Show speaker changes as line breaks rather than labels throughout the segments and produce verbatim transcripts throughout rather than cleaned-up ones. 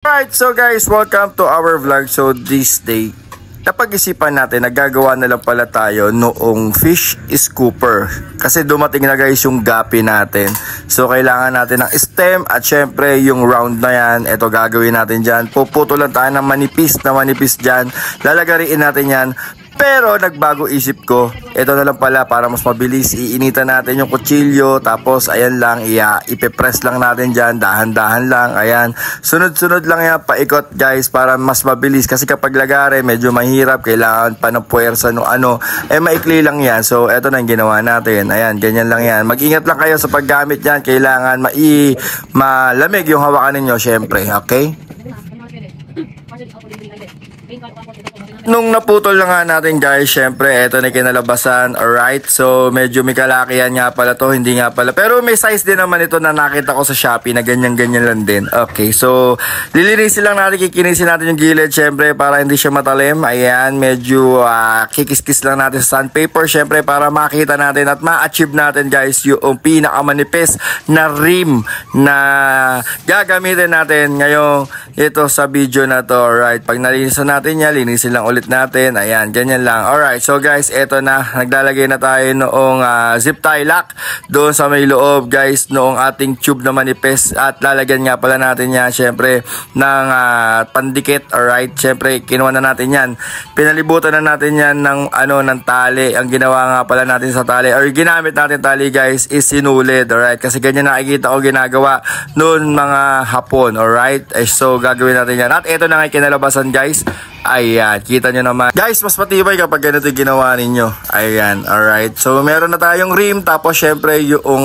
Alright, so guys, welcome to our vlog. So this day, napag-isipan natin, nagagawa na lang pala tayo noong fish scooper. Kasi dumating na guys yung gapi natin. So kailangan natin ng stem at syempre yung round na yan. Ito gagawin natin dyan. Puputo lang tayo ng manipis na manipis dyan. Lalagariin natin yan. Pero nagbago isip ko, ito na lang pala para mas mabilis. Iinitan natin yung kutsilyo, tapos ayan lang, iya, ipipress lang natin dyan, dahan-dahan lang, ayan. Sunod-sunod lang yan, paikot guys, para mas mabilis. Kasi kapag lagare, medyo mahirap, kailangan pa ng puwersa no ano, eh maikli lang yan. So ito na yung ginawa natin, ayan, ganyan lang yan. Mag-ingat lang kayo sa paggamit yan, kailangan mai malamig yung hawakan ninyo, syempre, okay? Nung naputol na nga natin guys, syempre eto na kinalabasan. Alright, so medyo may kalakihan nga pala to, hindi nga pala, pero may size din naman ito na nakita ko sa Shopee na ganyan-ganyan lang din. Okay, so lilinisin lang natin, kikinisin natin yung gilid syempre para hindi siya matalim. Ayan, medyo uh, kikis-kis lang natin sa sandpaper syempre para makita natin at ma-achieve natin guys yung pinakamanipis na rim na gagamitin natin ngayong ito sa video na to. Alright, pag nalinisan natin yan, linisin lang ulit natin. Ayan, ganyan lang. Alright, so guys, eto na. Naglalagay na tayo noong uh, zip tie lock doon sa may loob guys, noong ating tube na manipis. At lalagyan nga pala natin yan, syempre, ng uh, pandikit. Alright, syempre, kinuha na natin yan. Pinalibutan na natin yan ng, ano, ng tali. Ang ginawa nga pala natin sa tali, or ginamit natin tali guys, is sinulid. Alright, kasi ganyan nakikita ko ginagawa noon mga hapon. Alright, eh, so gagawin natin yan. At eto na nga kinalabasan guys. Ayan, kita nyo naman. Guys, mas matibay kapag ganito yung ginawa ninyo. Ayan, alright. So, meron na tayong rim. Tapos, syempre, yung,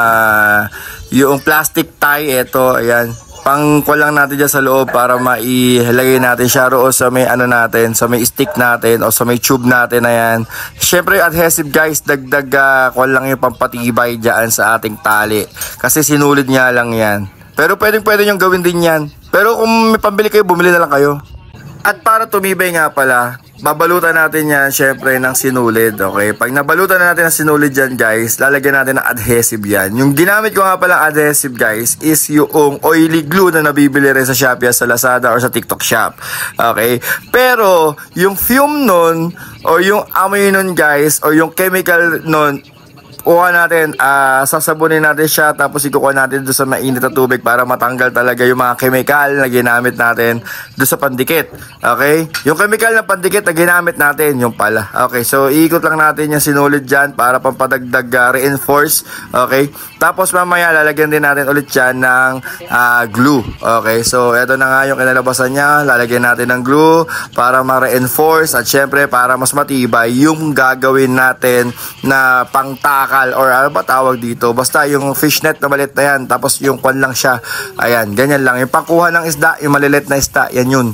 uh, yung plastic tie. Ito, ayan. Pangkuha lang natin dyan sa loob para mailagay natin siya roon sa may ano natin, sa may stick natin o sa may tube natin. Ayan. Syempre, adhesive guys. Dagdag, uh, kuha lang yung pampatibay dyan sa ating tali. Kasi sinulid niya lang yan. Pero pwedeng pwede nyo gawin din yan. Pero kung may pambili kayo, bumili na lang kayo. At para tumibay nga pala, babalutan natin yan syempre ng sinulid, okay? Pag nabalutan na natin ng sinulid dyan guys, lalagyan natin ng adhesive yan. Yung ginamit ko nga palang adhesive guys is yung oily glue na nabibili rin sa Shopee, sa Lazada or sa TikTok Shop, okay? Pero yung fume nun o yung amoy nun guys o yung chemical nun, kuha natin, uh, sasabunin natin siya, tapos ikukuha natin doon sa mainit na tubig para matanggal talaga yung mga chemical na ginamit natin doon sa pandikit. Okay? Yung chemical na pandikit na ginamit natin, yung pala. Okay, so iikot lang natin yung sinulid dyan para pampadagdag uh, reinforce. Okay? Tapos mamaya lalagyan din natin ulit dyan ng uh, glue. Okay, so eto na nga yung kinalabasan niya. Lalagyan natin ng glue para ma-reinforce at syempre para mas matibay yung gagawin natin na pangtaka or ano ba tawag dito, basta yung fishnet na maliit na yan, tapos yung kwan lang siya, ayan, ganyan lang, yung pangkuha ng isda, yung malilit na isda, yan yun.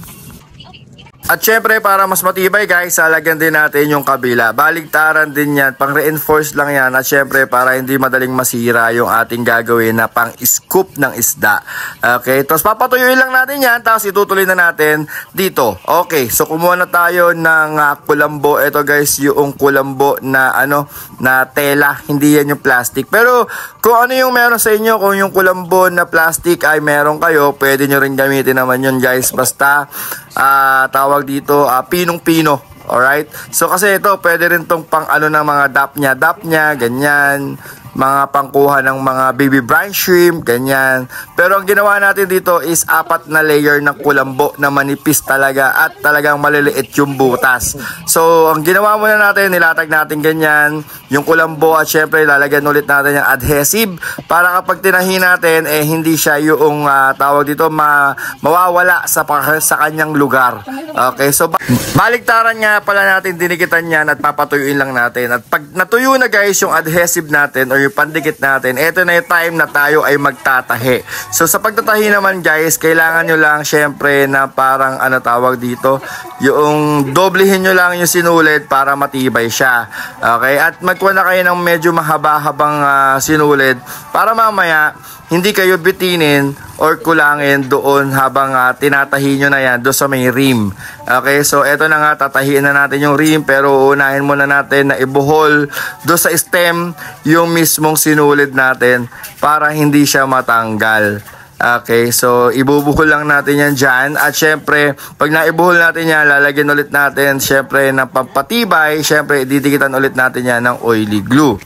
At syempre para mas matibay guys, lalagyan din natin yung kabila. Baligtaran din yan, pang reinforce lang yan. At syempre para hindi madaling masira yung ating gagawin na pang scoop ng isda. Okay, tapos papatuyuin lang natin yan, tapos itutuloy na natin dito. Okay, so kumuha na tayo ng uh, kulambo. Ito guys, yung kulambo na ano, na tela, hindi yan yung plastic. Pero kung ano yung meron sa inyo, kung yung kulambo na plastic ay meron kayo, pwede nyo rin gamitin naman yun guys. Basta uh, tawag dito, uh, pinong-pino. Alright? So kasi ito, pwede rin tong pang ano ng mga dap niya, dap niya, ganyan. Mga pangkuha ng mga baby brine shrimp, ganyan. Pero ang ginawa natin dito is apat na layer ng kulambo na manipis talaga at talagang maliliit yung butas. So, ang ginawa muna natin, nilatag natin ganyan, yung kulambo at syempre lalagyan ulit natin yung adhesive para kapag tinahi natin, eh hindi siya yung uh, tawag dito, ma mawawala sa, sa kanyang lugar. Okay, so baligtaran nga pala natin, dinikitan yan at papatuyuin lang natin. At pag natuyo na guys yung adhesive natin or yung pandikit natin, ito na yung time na tayo ay magtatahi. So sa pagtatahi naman guys, kailangan nyo lang syempre na parang ano tawag dito, yung doblehin nyo lang yung sinulid para matibay siya. Okay, at magkuha na kayo ng medyo mahaba-habang uh, sinulid para mamaya hindi kayo bitinin or kulangin doon habang uh, tinatahi nyo na yan doon sa may rim. Okay, so eto na nga, tatahiin na natin yung rim, pero unahin muna natin na ibuhol doon sa stem yung mismong sinulid natin para hindi siya matanggal. Okay, so ibubuhol lang natin yan dyan. At syempre, pag naibuhol natin yan, lalagyan ulit natin syempre ng pampatibay. Syempre, didikitan ulit natin yan ng oily glue.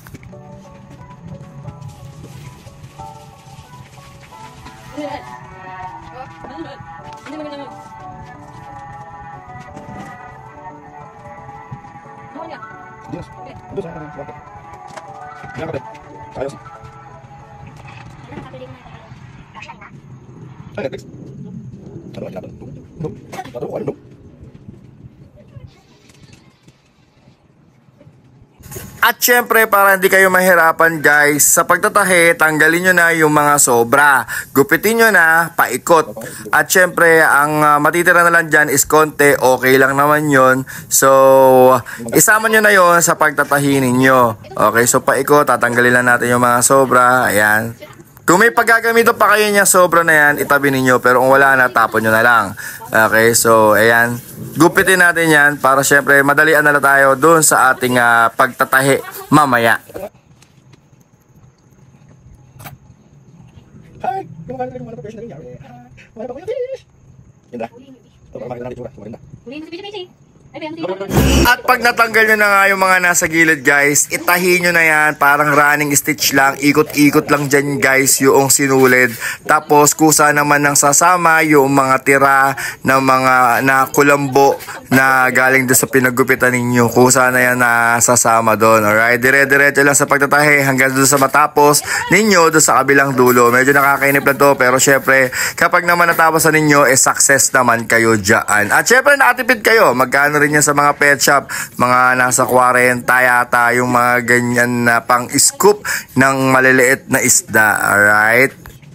At syempre, para hindi kayo mahirapan guys, sa pagtatahi, tanggalin nyo na yung mga sobra. Gupitin nyo na, paikot. At syempre, ang uh, matitira na lang dyan is konti, okay lang naman yon. So, isama nyo na yon sa pagtatahi ninyo. Okay, so paikot, tatanggalin lang natin yung mga sobra. Ayan. Kung may paggagamito pa kayo niya, sobra na yan, itabi ninyo. Pero kung wala na, tapon nyo na lang. Okay, so ayan. Gupitin natin yan para syempre madalian na lang tayo doon sa ating uh, pagtatahi mamaya. Hi! At pag natanggal nyo na nga yung mga nasa gilid guys, itahi nyo na yan, parang running stitch lang, ikot-ikot lang dyan guys yung sinulid. Tapos kusa naman ng sasama yung mga tira ng mga na kulambo na galing doon sa pinagupitan ninyo. Kusa na yan na sasama doon. Alright, dire-diretso lang sa pagtatahi hanggang doon sa matapos ninyo doon sa kabilang dulo. Medyo nakakainip lang to, pero syempre kapag naman natapos na ninyo, eh success naman kayo dyan. At syempre nakatipid kayo, magkano rin yan sa mga pet shop, mga nasa forty yata yung mga ganyan na pang scoop ng maliliit na isda. Alright,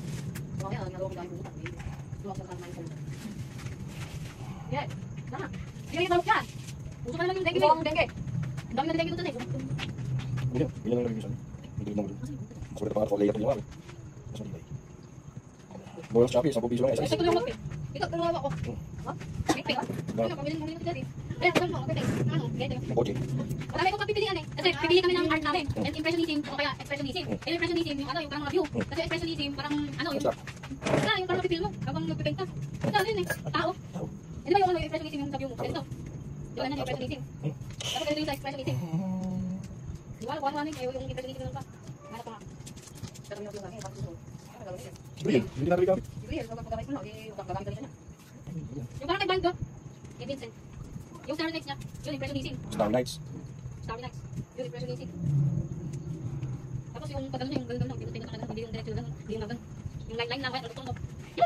Boyos Chappy, sampu piso lang isa.
Ito lang magpit. Ito tumawa ko. Ha? Piping. Ano pamilin mo dito dati? Eh, ano mo, piping. Ano? Ganito.
Oje.
Marami akong pagpipilian eh. Kasi pipili kami ng art namin. And impressionism o kaya expressionism. Eh, impressionism yung ano, yung parang mga view. Kasi expressionism parang ano, yung wala, yung parang mapipil mo habang nagpipenta. Ito ano yun eh, tao. Eh, di ba yung ano, yung expressionism yung sa view mo? Ganito. Yung ano, yung impressionism. Tapos ganito yung sa expressionism. Di ba, kung ano-ano yung impressionism yung pa. Hanap ko nga. Pero yung view kami, bakit ito?
Brilliant. Hindi na bigyan.
Brilliant. Kapag pagkakamit mo na, eh, gagamit ka niya. Yung parang kay Bando, kay Vincent. Yung Starry Nights niya, yun impressionism.
Starry Nights.
Starry Nights, yun impressionism. Tapos yung pagkano niya, yung gano'n gano'n, pinutin ka na hindi yung diretso gano'n, hindi yung gano'n. Yung line-line lang, ano tutong mo.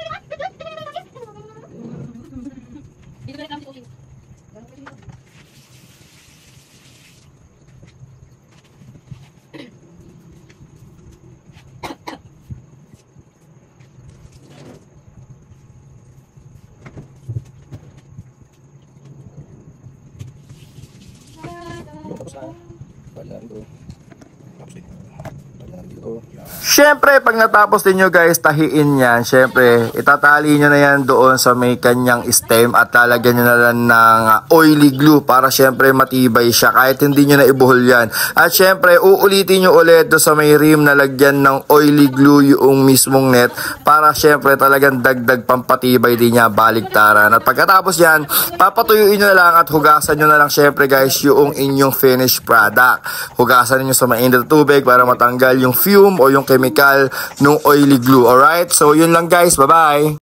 Dito ka nagamit Ocean. Gano'n kasi yun.
Tapos na. Bali na rin ito. Tapos dito. Bali na rin dito.
syempre pag natapos ninyo guys tahiin yan, syempre itatali nyo na yan doon sa may kanyang stem at lalagyan nyo na lang ng oily glue para syempre matibay siya kahit hindi nyo na ibuhol yan. At syempre uulitin nyo ulit doon sa may rim na lagyan ng oily glue yung mismong net para syempre talagang dagdag pampatibay din niya baligtaran. At pagkatapos yan, papatuyuin nyo na lang at hugasan nyo na lang syempre guys yung inyong finished product. Hugasan niyo sa mainit na tubig para matanggal yung fume o yung chemical ng oily glue. Alright? So yun lang guys. Bye-bye!